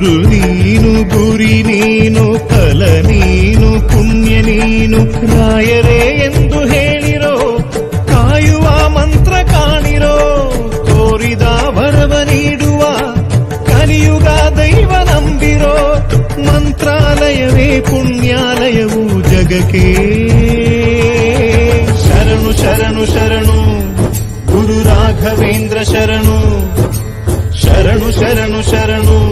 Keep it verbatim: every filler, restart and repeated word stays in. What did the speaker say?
ಗುರು ನೀನು ಗುರಿ ನೀನು ಫಲ ನೀನು ಪುಣ್ಯ ನೀನು ರಾಯರೇ ಎಂದು ಹೇಳಿರೋ ಕಾಯುವ ಮಂತ್ರ ಕಾಣಿರೋ ತೋರಿದ ವರವ ನೀಡುವ ಕಲಿಯುಗ ದೈವ ನಂಬಿರೋ ಮಂತ್ರಾಲಯವೇ ಪುಣ್ಯಾಲಯವು ಜಗಕ್ಕೆ ಶರಣು ಶರಣು ಶರಣು ಗುರು ರಾಘವೇಂದ್ರ ಶರಣು ಶರಣು ಶರಣು ಶರಣು